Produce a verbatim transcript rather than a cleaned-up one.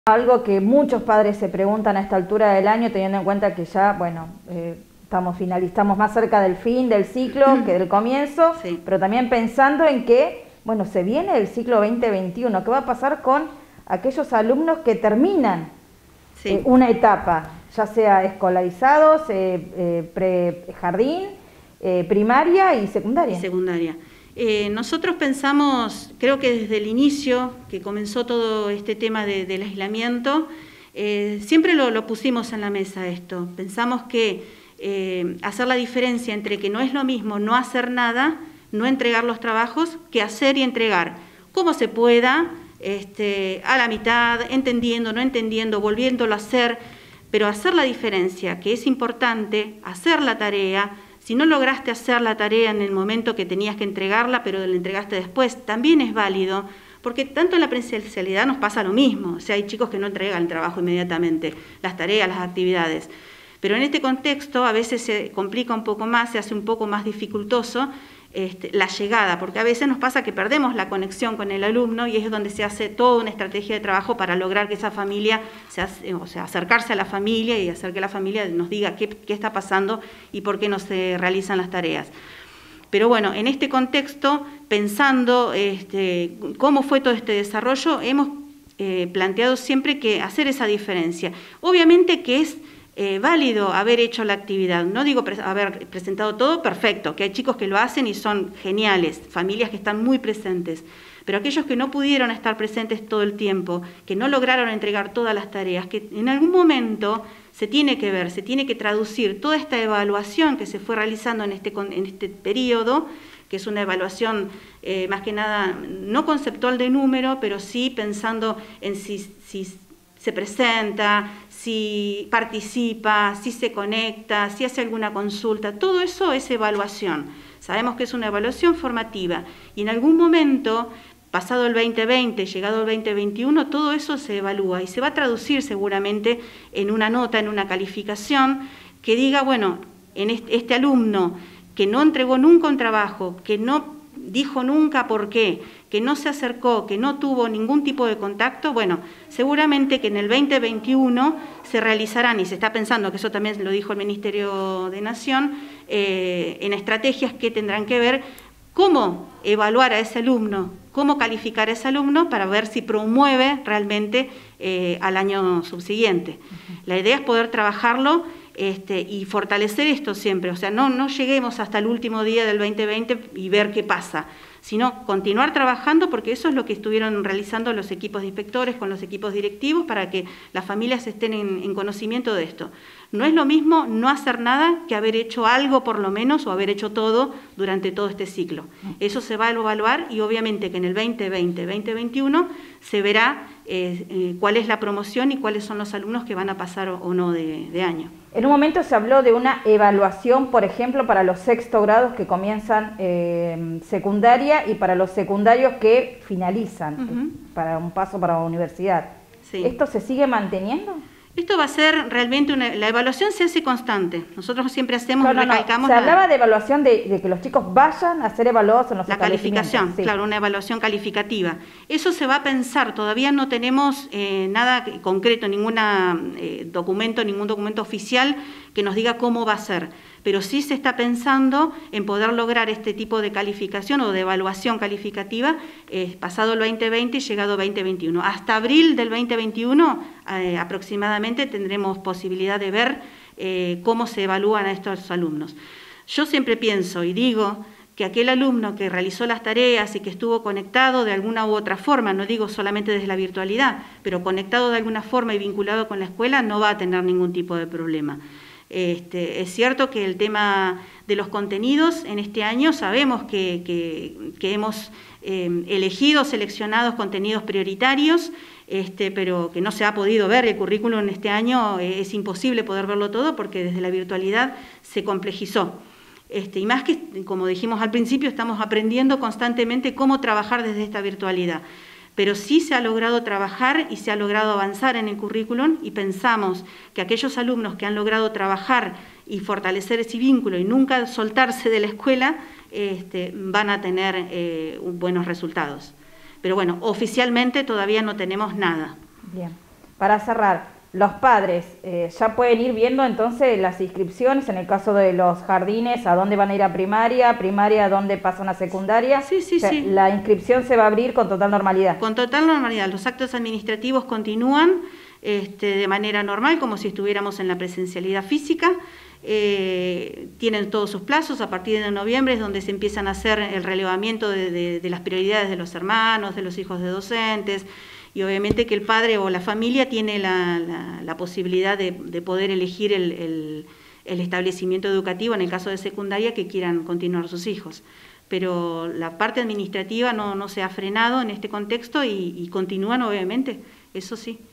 Algo que muchos padres se preguntan a esta altura del año, teniendo en cuenta que ya, bueno, eh, estamos finalizamos más cerca del fin del ciclo que del comienzo, sí. Pero también pensando en que, bueno, se viene el ciclo veinte veintiuno, ¿qué va a pasar con aquellos alumnos que terminan sí. eh, una etapa, ya sea escolarizados, eh, eh, pre-jardín, eh, primaria y secundaria? Y secundaria. Eh, nosotros pensamos, creo que desde el inicio, que comenzó todo este tema de, del aislamiento, eh, siempre lo, lo pusimos en la mesa esto. Pensamos que eh, hacer la diferencia entre que no es lo mismo no hacer nada, no entregar los trabajos, que hacer y entregar, como se pueda, este, a la mitad, entendiendo, no entendiendo, volviéndolo a hacer, pero hacer la diferencia, que es importante, hacer la tarea. Si no lograste hacer la tarea en el momento que tenías que entregarla, pero la entregaste después, también es válido, porque tanto en la presencialidad nos pasa lo mismo. O sea, hay chicos que no entregan el trabajo inmediatamente, las tareas, las actividades. Pero en este contexto a veces se complica un poco más, se hace un poco más dificultoso este, la llegada, porque a veces nos pasa que perdemos la conexión con el alumno y es donde se hace toda una estrategia de trabajo para lograr que esa familia, se hace, o sea, acercarse a la familia y hacer que la familia nos diga qué, qué está pasando y por qué no se realizan las tareas. Pero bueno, en este contexto, pensando este, cómo fue todo este desarrollo, hemos eh, planteado siempre que hacer esa diferencia. Obviamente que es Eh, válido haber hecho la actividad, no digo pre haber presentado todo, perfecto, que hay chicos que lo hacen y son geniales, familias que están muy presentes, pero aquellos que no pudieron estar presentes todo el tiempo, que no lograron entregar todas las tareas, que en algún momento se tiene que ver, se tiene que traducir toda esta evaluación que se fue realizando en este, en este periodo, que es una evaluación eh, más que nada no conceptual de número, pero sí pensando en si, si se presenta, si participa, si se conecta, si hace alguna consulta, todo eso es evaluación. Sabemos que es una evaluación formativa y en algún momento, pasado el veinte veinte, llegado el veinte veintiuno, todo eso se evalúa y se va a traducir seguramente en una nota, en una calificación que diga, bueno, en este, este alumno que no entregó nunca un trabajo, que no dijo nunca por qué, que no se acercó, que no tuvo ningún tipo de contacto, bueno, seguramente que en el veinte veintiuno se realizarán, y se está pensando, que eso también lo dijo el Ministerio de Nación, eh, en estrategias que tendrán que ver cómo evaluar a ese alumno, cómo calificar a ese alumno para ver si promueve realmente eh, al año subsiguiente. Uh-huh. La idea es poder trabajarlo Este, y fortalecer esto siempre, o sea, no, no lleguemos hasta el último día del veinte veinte y ver qué pasa, sino continuar trabajando porque eso es lo que estuvieron realizando los equipos de inspectores con los equipos directivos para que las familias estén en, en conocimiento de esto. No es lo mismo no hacer nada que haber hecho algo por lo menos o haber hecho todo durante todo este ciclo. Eso se va a evaluar y obviamente que en el veinte veinte, veinte veintiuno se verá eh, eh, cuál es la promoción y cuáles son los alumnos que van a pasar o, o no de, de año. En un momento se habló de una evaluación, por ejemplo, para los sexto grados que comienzan eh, secundaria y para los secundarios que finalizan, uh-huh. para un paso para la universidad. Sí. ¿Esto se sigue manteniendo? Esto va a ser realmente una... La evaluación se hace constante. Nosotros siempre hacemos no, no, y recalcamos... No. Se la, hablaba de evaluación de, de que los chicos vayan a ser evaluados en los La calificación, sí. Claro, una evaluación calificativa. Eso se va a pensar. Todavía no tenemos eh, nada concreto, ningún eh, documento, ningún documento oficial que nos diga cómo va a ser. Pero sí se está pensando en poder lograr este tipo de calificación o de evaluación calificativa eh, pasado el veinte veinte y llegado veinte veintiuno. Hasta abril del veinte veintiuno eh, aproximadamente tendremos posibilidad de ver eh, cómo se evalúan a estos alumnos. Yo siempre pienso y digo que aquel alumno que realizó las tareas y que estuvo conectado de alguna u otra forma, no digo solamente desde la virtualidad, pero conectado de alguna forma y vinculado con la escuela, no va a tener ningún tipo de problema. Este, es cierto que el tema de los contenidos en este año sabemos que, que, que hemos eh, elegido, seleccionado contenidos prioritarios, este, pero que no se ha podido ver el currículum en este año, eh, es imposible poder verlo todo porque desde la virtualidad se complejizó. Este, y más que, como dijimos al principio, estamos aprendiendo constantemente cómo trabajar desde esta virtualidad. Pero sí se ha logrado trabajar y se ha logrado avanzar en el currículum y pensamos que aquellos alumnos que han logrado trabajar y fortalecer ese vínculo y nunca soltarse de la escuela este, van a tener eh, buenos resultados. Pero bueno, oficialmente todavía no tenemos nada. Bien. para cerrar, los padres eh, ya pueden ir viendo entonces las inscripciones, en el caso de los jardines, a dónde van a ir a primaria, primaria a dónde pasan a secundaria. Sí, sí, o sea, sí. La inscripción se va a abrir con total normalidad. Con total normalidad. Los actos administrativos continúan este, de manera normal, como si estuviéramos en la presencialidad física. Eh, tienen todos sus plazos. A partir de noviembre es donde se empiezan a hacer el relevamiento de, de, de las prioridades de los hermanos, de los hijos de docentes, y obviamente que el padre o la familia tiene la, la, la posibilidad de, de poder elegir el, el, el establecimiento educativo en el caso de secundaria que quieran continuar sus hijos. Pero la parte administrativa no, no se ha frenado en este contexto y, y continúan obviamente, eso sí.